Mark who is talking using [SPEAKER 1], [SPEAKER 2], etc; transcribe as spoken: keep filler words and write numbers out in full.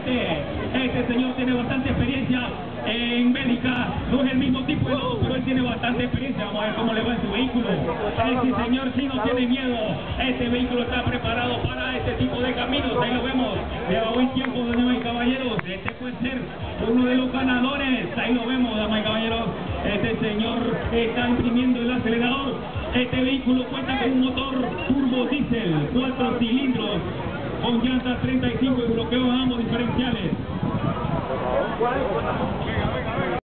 [SPEAKER 1] este, este señor tiene bastante experiencia en Bélgica, no es el mismo tipo de lobo, pero él tiene bastante experiencia. Vamos a ver cómo le va en su vehículo. Este señor sí no tiene miedo, este vehículo está preparado para este tipo de caminos. Ahí lo vemos, lleva buen tiempo, damas y caballeros. Este puede ser uno de los ganadores. Ahí lo vemos, damas y caballeros. Este señor está imprimiendo el acelerador. Este vehículo cuenta con un motor turbo diésel, cuatro cilindros, con llantas treinta y cinco y bloqueo ambos diferenciales.